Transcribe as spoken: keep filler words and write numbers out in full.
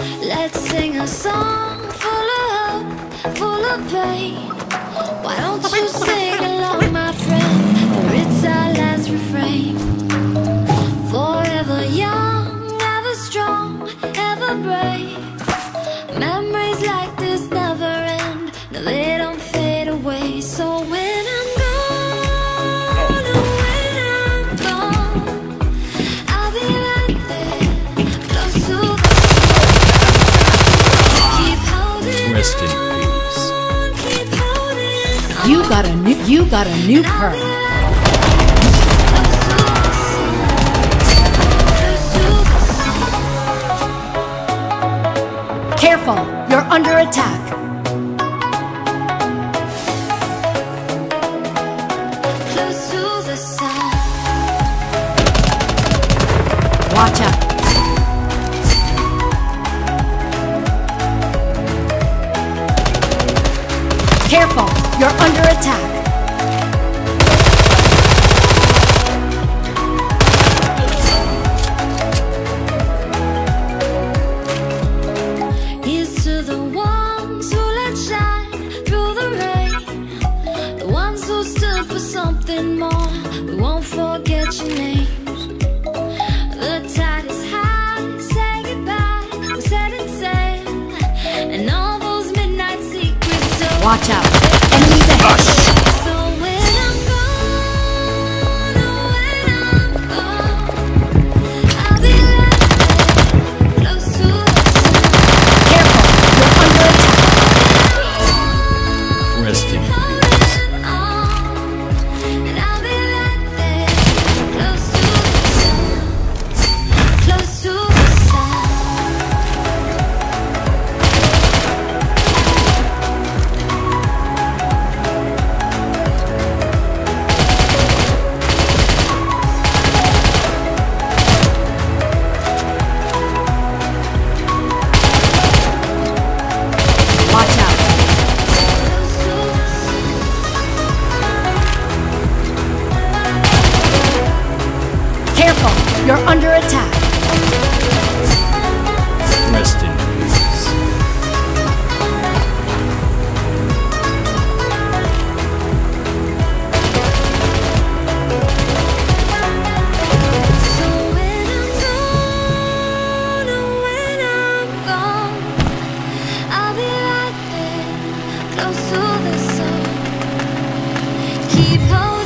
Let's sing a song full of hope, full of pain. Why don't you sing along, my friend, for it's our last refrain. Forever young, ever strong, ever brave. Memories like this never end, no, they don't fade away. So when I'm gone, oh, when I'm gone, I'll be right there, close to the keep holding Rest in on, keep holding on. You got a new, you got a new perk. Careful, you're under attack. Close to the sun. Watch out. Careful, you're under attack. Here's to the ones who let shine through the rain, the ones who stood for something more. We won't forget your names. The tide is high, say goodbye, we're setting sail, and all those midnight secrets still. Watch out. Enemies ahead. So when I'm gone, oh, when I'm gone, I'll be right there, close to the sun. Careful, you're under attack. Rest in peace. And I'll be right there, close to the sun, close to the sun. Watch out. Careful, you're under attack. Rest in peace. So when I'm gone, oh, when I'm gone, I'll be right there, close to the sun. Keep holding